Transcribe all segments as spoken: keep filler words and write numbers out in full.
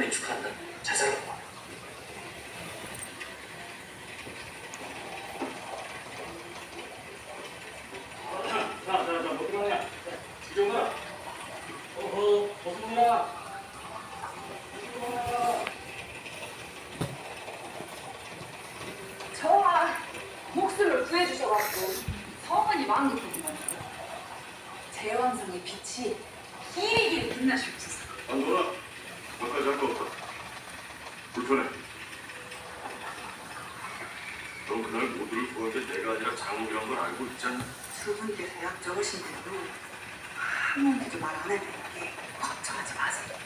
축하하면 축하한다. 잘 살아봐. 자, 자, 자, 뭐 들어가냐? 이정아. 어허, 어서오라. 저와 목숨을 구해주셔가지고 성은이 만극이구만. 제왕성의 빛이 길이길이 빛나시옵소서. 안 놀아. 너까지 할 거 없다. 불편해. 넌 그날 모두를 구한 게 내가 아니라 장욱이란 걸 알고 있잖아. 두 분께서 약 적으신데도 아무한테도 말 안 할 테니까 걱정하지 마세요.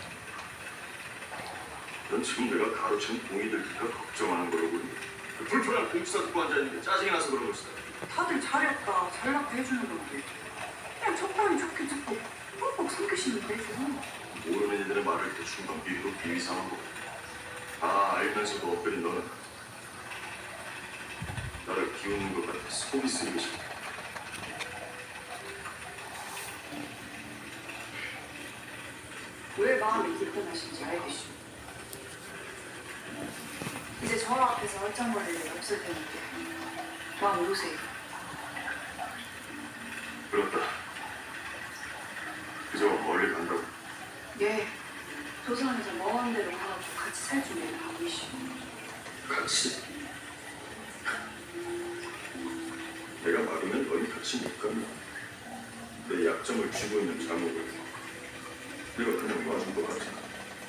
넌 지금 내가 가로챈 공이 들킬까 걱정하는 거라고. 그 불편한 공치사 듣고 앉아있는데 짜증이 나서 그런 것이다. 다들 잘했다, 잘났다 해주는 건데 그냥 적당히 좋게 듣고 꼭꼭 삼키시면 되죠. 모르는 이들의 말을 대충 넘기기도 비위상한 거. 다 알면서도 엇그린 너는 나를 비웃는 것 같아 속이 쓰리고 싶다. 왜 마음이 불편하신지 알겠슈. 이제 저 앞에서 얼짱거릴 일 없을 테니까 마음 놓으세요. 그렇다. 그저 멀리 간다고. 예, 조선에서 먼 데로 가가지고 같이 살 준비를 하고 있슈. 같이? 내가 막으면 너희 같이 못 간다. 내 약점을 쥐고 있는 장목을 내가 그냥 놔준 것 같아.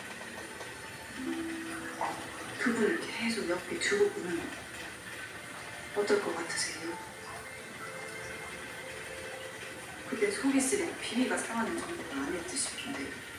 그분을 계속 옆에 두고는 어떨 것 같으세요? 그때 속이 쓰린 비위가 상하는 정도가 아닐듯 싶은데